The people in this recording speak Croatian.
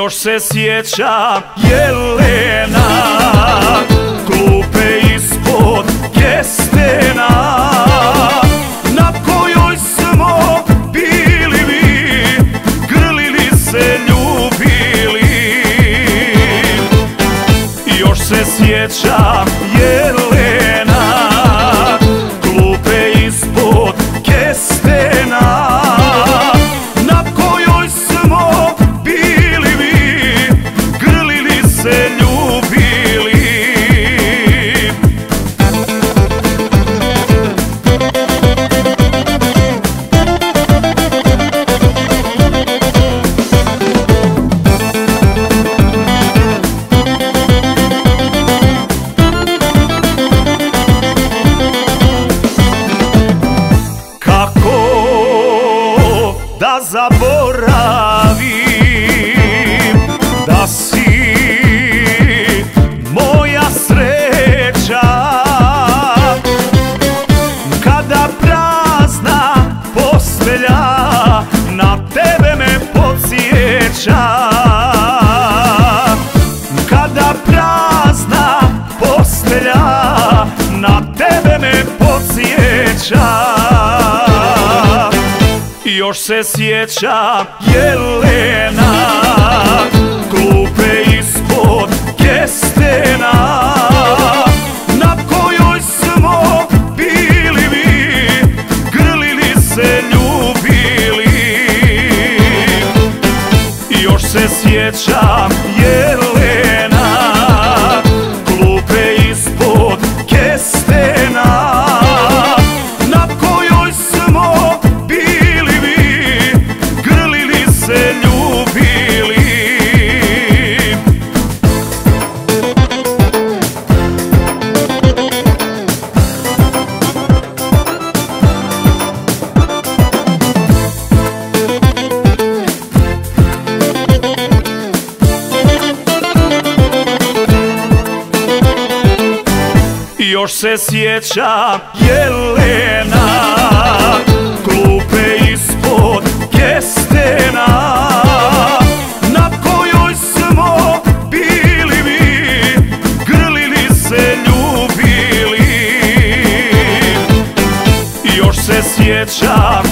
Još se sjećam Jelena, klupe ispod kestena, na kojoj smo bili mi, grlili se, ljubili. Još se sjećam Jelena, klupe ispod kestena, na kojoj smo bili mi, grlili se, ljubili. Da zaboravim da si moja sreća, kada prazna postelja na tebe me podsjeća, kada prazna postelja na tebe me podsjeća. Još se sjećam Jelena, klupe ispod kestena, na kojoj smo bili mi, grlili se, ljubili. Još se sjećam Jelena, klupe ispod kestena, na kojoj smo bili mi, grlili se, ljubili. Još se sjećam Jelena, klupe ispod kestena, na kojoj smo bili mi, grlili se, ljubili. Još se sjećam